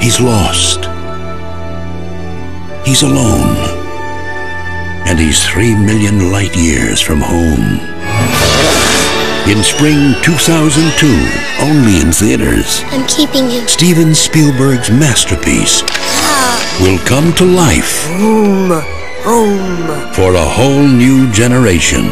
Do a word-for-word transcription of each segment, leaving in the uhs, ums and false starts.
He's lost. He's alone. And he's three million light years from home. In spring two thousand two, only in theaters, I'm keeping him. Steven Spielberg's masterpiece will come to life. Home, home. For a whole new generation.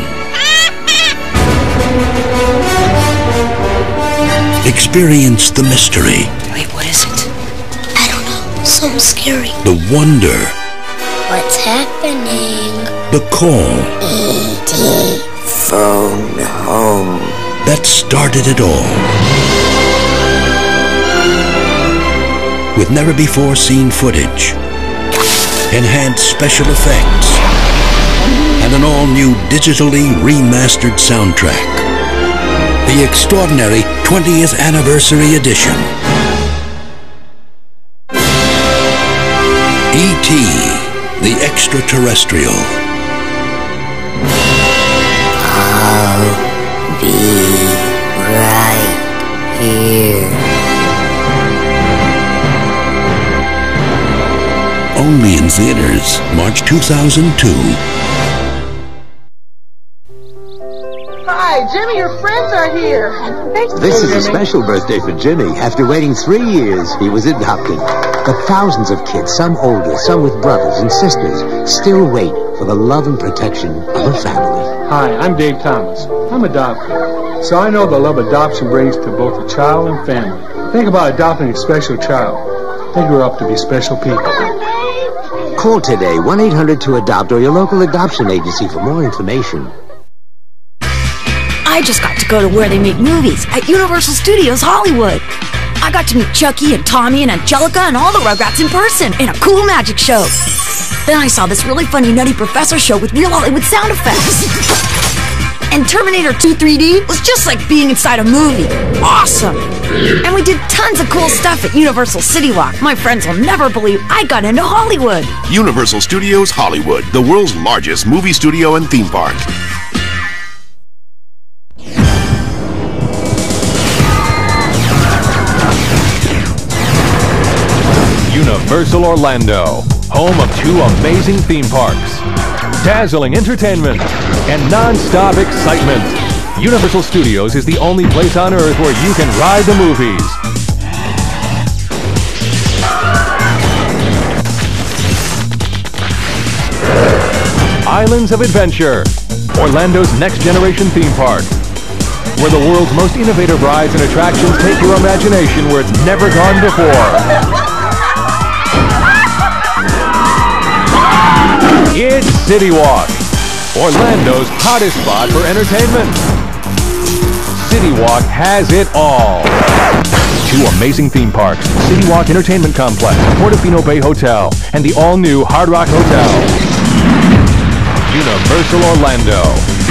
Experience the mystery. Wait, what is it? I don't know. So scary. The wonder. What's happening? The call. E T Phone home. That started it all. With never-before-seen footage, enhanced special effects, and an all-new digitally remastered soundtrack. The extraordinary twentieth Anniversary Edition. E T, the Extraterrestrial. I'll be right here. Only in theaters, March two thousand two. Hi, Jimmy, your friends are here. This is a special birthday for Jimmy. After waiting three years, he was adopted. But thousands of kids, some older, some with brothers and sisters, still wait for the love and protection of a family. Hi, I'm Dave Thomas. I'm adopted, so I know the love adoption brings to both a child and family. Think about adopting a special child. They grow up to be special people. Call today, one eight hundred to adopt, or your local adoption agency for more information. I just got to go to where they make movies, at Universal Studios Hollywood. I got to meet Chucky and Tommy and Angelica and all the Rugrats in person in a cool magic show. Then I saw this really funny Nutty Professor show with real Hollywood sound effects. And Terminator two three D was just like being inside a movie. Awesome! And we did tons of cool stuff at Universal City Walk. My friends will never believe I got into Hollywood. Universal Studios Hollywood, the world's largest movie studio and theme park. Universal Orlando, home of two amazing theme parks, dazzling entertainment, and non-stop excitement. Universal Studios is the only place on Earth where you can ride the movies. Islands of Adventure, Orlando's next-generation theme park, where the world's most innovative rides and attractions take your imagination where it's never gone before. It's City Walk, Orlando's hottest spot for entertainment. City Walk has it all. Two amazing theme parks, City Walk Entertainment Complex, Portofino Bay Hotel, and the all-new Hard Rock Hotel. Universal Orlando.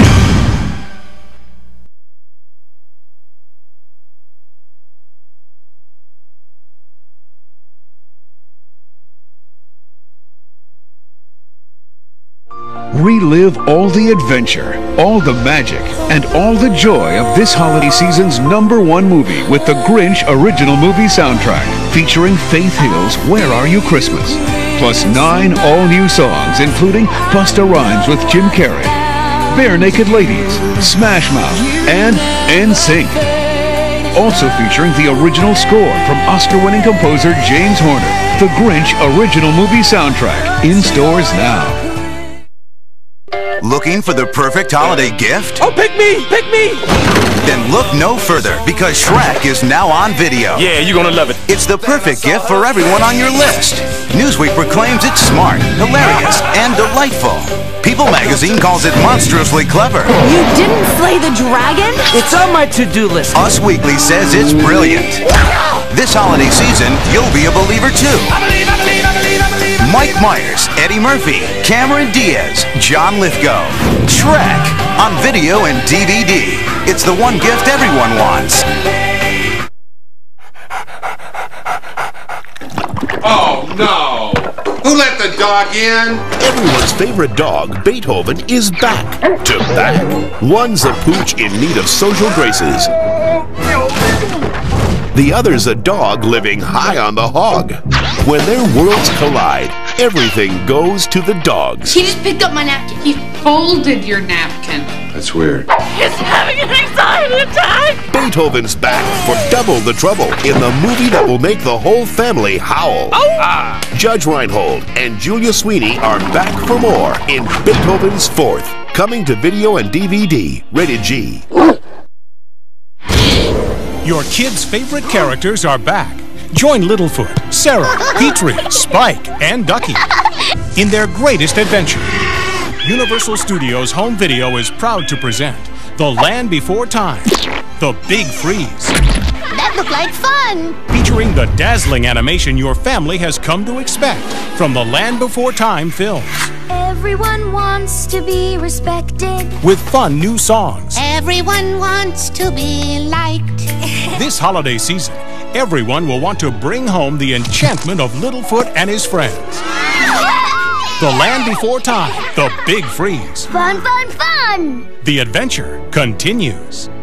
Relive all the adventure, all the magic, and all the joy of this holiday season's number one movie with the Grinch original movie soundtrack, featuring Faith Hill's Where Are You Christmas, plus nine all-new songs including Busta Rhymes with Jim Carrey, Bare Naked Ladies, Smash Mouth, and N Sync. Also featuring the original score from Oscar-winning composer James Horner, the Grinch original movie soundtrack, in stores now. Looking for the perfect holiday gift? Oh, pick me! Pick me! Then look no further, because Shrek is now on video. Yeah, you're gonna love it. It's the perfect gift for everyone on your list. Newsweek proclaims it's smart, hilarious, and delightful. People magazine calls it monstrously clever. You didn't slay the dragon? It's on my to-do list. Us Weekly says it's brilliant. This holiday season, you'll be a believer too. I believe, I believe, I believe, I believe. Mike Myers, Eddie Murphy, Cameron Diaz, John Lithgow. Shrek on video and D V D. It's the one gift everyone wants. Oh, no! Who let the dog in? Everyone's favorite dog, Beethoven, is back. To back. One's a pooch in need of social graces. The other's a dog living high on the hog. When their worlds collide, everything goes to the dogs. He just picked up my napkin. He folded your napkin. That's weird. He's having an anxiety attack! Beethoven's back for double the trouble in the movie that will make the whole family howl. Oh! Ah. Judge Reinhold and Julia Sweeney are back for more in Beethoven's Fourth. Coming to video and D V D. Rated G. Your kids' favorite characters are back. Join Littlefoot, Sarah, Petrie, Spike, and Ducky in their greatest adventure. Universal Studios Home Video is proud to present The Land Before Time, The Big Freeze. That looked like fun! Featuring the dazzling animation your family has come to expect from the Land Before Time films. Everyone wants to be respected. With fun new songs. Everyone wants to be liked. This holiday season, everyone will want to bring home the enchantment of Littlefoot and his friends. The Land Before Time, The Big Freeze. Fun, fun, fun! The adventure continues.